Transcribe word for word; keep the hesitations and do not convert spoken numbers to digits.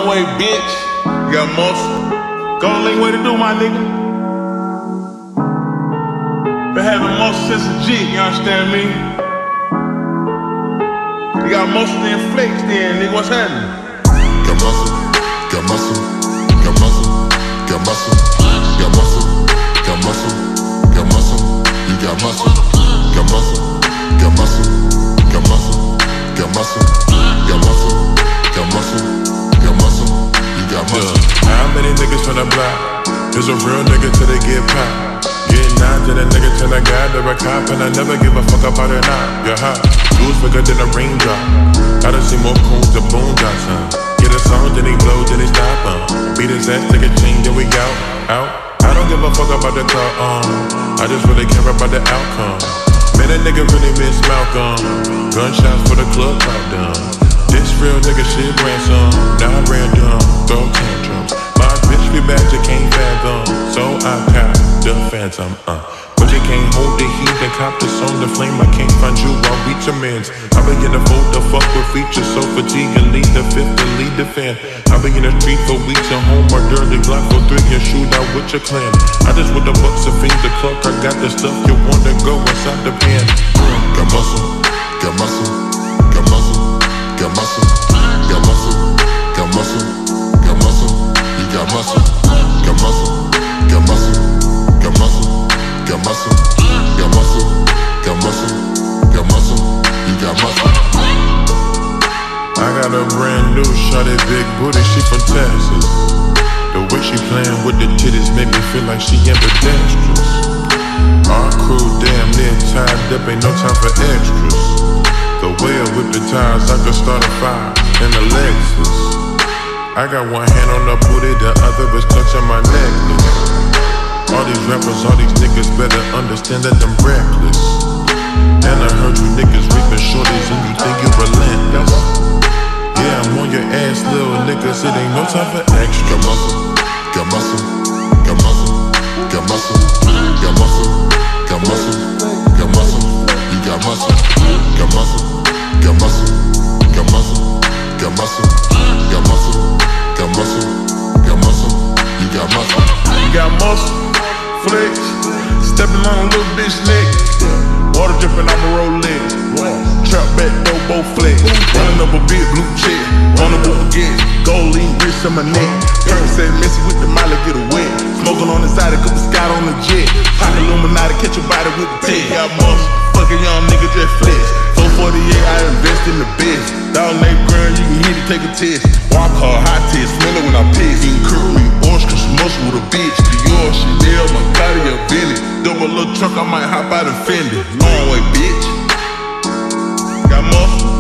longway, bitch. You got muscle. Goldlink, way to do, my nigga. Been having muscle since a G, you understand me? You got muscle then flex then, nigga, what's happening? Got muscle, got muscle, got muscle, got muscle, got muscle, got muscle, got muscle, you got muscle, got muscle, got muscle, got muscle, got muscle, got muscle, got muscle, got muscle, you got muscle. How many niggas from the block? There's a real nigga till they get popped. Get nine to the nigga till I got the cop, and I never give a fuck about it now. You're hot, lose bigger than a raindrop. I done see more coons than boondocks, huh? Get a song, then he blow, then he stop, uh. Beat his ass, take a chain, then we out, out. I don't give a fuck about the car, um. I just really care about the outcome. Man, that nigga really miss Malcolm. Gunshots for the club, out done. This real nigga shit ransom, not random. Throw tantrums. My bitch be bad, you can't fathom. So I cop the phantom, uh. But you can't hold the heat and cop the song, the flame. I can't find you, I'll reach a man's. I begin to fold the fuck with features, so fatigue and lead the fifth and lead the fan. I be in the street for weeks and home or dirty Glock for three and shoot out with your clan. I just with the bucks and fiends the clock. I got the stuff you want to go inside the pan. Got muscle, got muscle, got muscle, got muscle, got muscle, got muscle, got muscle, you got muscle, got muscle, got muscle, got muscle, got muscle, got muscle, got muscle, got muscle, you got muscle. I got a brand new shorty, big booty, she from Texas. The way she playing with the titties make me feel like she ambidextrous. Our crew damn near tied up, ain't no time for extras. The way I whip the tires, I could start a fire in a Lexus. I got one hand on the booty, the other is touching my necklace. All these rappers, all these niggas better understand that I'm reckless. And I heard you niggas reaping shorties and you think you relentless. Yeah, I'm on your ass, little niggas, it ain't no time for extra. Got muscle, got muscle, got muscle, got muscle, got muscle, got muscle, got muscle, you got muscle, got muscle, got muscle, got muscle, got muscle, got muscle, got muscle, got muscle, you got muscle. You got muscle, flex, stepping on a little bitch neck. Water dripping on the Rolex. Trap back, dope, both flex. Running up a big blue check. On the book again. Gold link, wrist on my neck. Perk said messy with the molly, get a wet. Smoking on the side, a couple Scott on the jet. Pop Illuminati, catch a body with the tech. Got muscle, fucking young nigga just flex. four forty-eight, I invest in the best. Dog name girl, you can hit it, take a test. Walk hard, hot test, smell it when I piss. Eating curry, ostrich, muscle with a bitch. Dior, Chanel, Macari, a Bentley. Double little truck, I might hop out and fend it. Long way, bitch. Got muscle.